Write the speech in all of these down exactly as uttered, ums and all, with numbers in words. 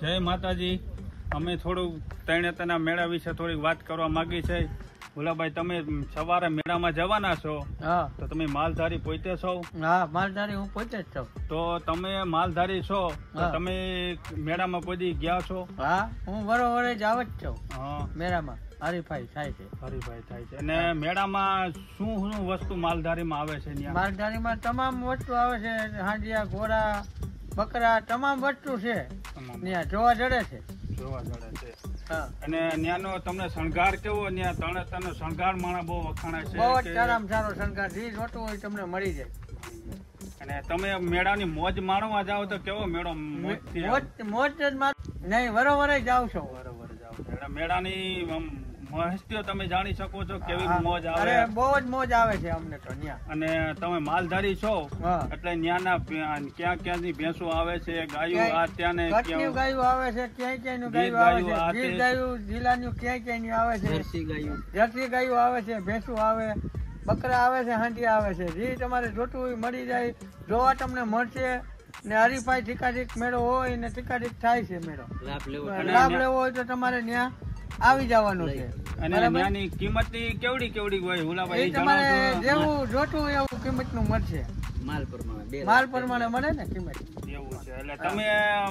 જય માતાજી. અમે થોડું તરણેતરના મેળા વિશે થોડીક વાત કરવા માંગી છે. ભુલાભાઈ, તમે સવારે મેળામાં જવાના છો, હા, તો તમે માલધારી પોતે છો? હા, માલધારી હું પોતે જ છું. તો તમે માલધારી છો તો તમે મેળામાં કોઈ ગયા છો? હા, હું બરોબર જ આવ જ છું. હા, મેળામાં હરીફાઈ થાય છે. હરીફાઈ થાય છે. અને મેળામાં શું શું વસ્તુ માલધારીમાં આવે છે? માલધારીમાં તમામ વસ્તુ આવે છે. હાંડિયા, ઘોડા, બકરા, તમામ વસ્તુ છે. ત્યાં જોવા જડે છે. જોવા જડે છે. અને ત્યાંનો તમને શણગાર કેવો? ત્યાં તરણેતરનો શણગાર માણા બહુ વખાણાય છે. બહુ જ સારામાં સારો શણગાર જે જોતું હોય તમને મળી જાય. અને તમે મેળાની મોજ માણવા જાઓ તો કેવો મેળો? મોજ મોજ જ નહીં, બરોબર જ જાવ છો. બરોબર જાવ છો. એટલે મેળાની મહસ્તીઓ તમે જાણી શકો છો કેવી મોજ આવે? અરે બહુ જ મોજ આવે છે અમને તો ત્યાં. અને તમે માલધારી છો એટલે ત્યાંના ક્યાં ક્યાંની ભેંસો આવે છે, ગાયું આ ત્યાં ને ક્યાં ગાયું આવે છે, ક્યાંય ક્યાંયનું ગાયું આવે છે, ગીર ગાયું જિલ્લાનું ક્યાંય ક્યાંયનું આવે છે, જર્સી ગાયું જર્સી ગાયું આવે છે, ભેંસું આવે, બકરા આવે છે, હાંડિયા આવે છે. જે તમારે જોતું હોય મળી જાય, જોવા તમને મળશે. ને હરીફાઈ ઠીકાઠીક મેળો હોય ને ઠીકાઠીક થાય છે મેળો. લાભ લેવો લાભ લેવો હોય તો તમારે ત્યાં આવી જવાનું છે. અને ત્યાંની કિંમત કેવડી કેવડી હોય ભુલાભાઈ? તમારે જેવું જોતું હોય એવું કિંમત નું મળશે. માલ પ્રમાણે માલ પ્રમાણે મળે ને કિંમત. એવું છે. એટલે તમે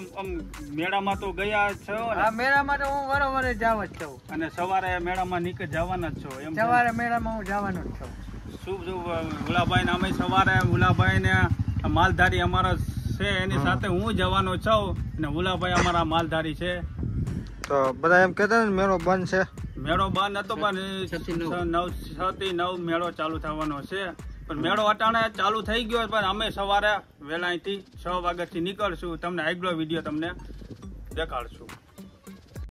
મેળામાં તો ગયા છો? હા, મેળામાં તો હું બરોબર જ જાવ જ છું. અને સવારે મેળામાં નીકળી જવાના જ છો? એમ સવારે મેળામાં હું જવાનો જ છું. શું શું ભુલાભાઈ ને અમે સવારે ભુલાભાઈ ને માલધારી અમારા છે એની સાથે હું જવાનો છું. અને ભુલાભાઈ અમારા માલધારી છે. તો બધા એમ કહેતા ને મેળો બંધ છે? મેળો બંધ હતો પણ નવ છ થી નવ મેળો ચાલુ થવાનો છે. પણ મેળો અટાણે ચાલુ થઈ ગયો. પણ અમે સવારે વહેલા અહીંથી છ વાગ્યાથી નીકળશું. તમને આગલો વિડીયો તમને દેખાડશું.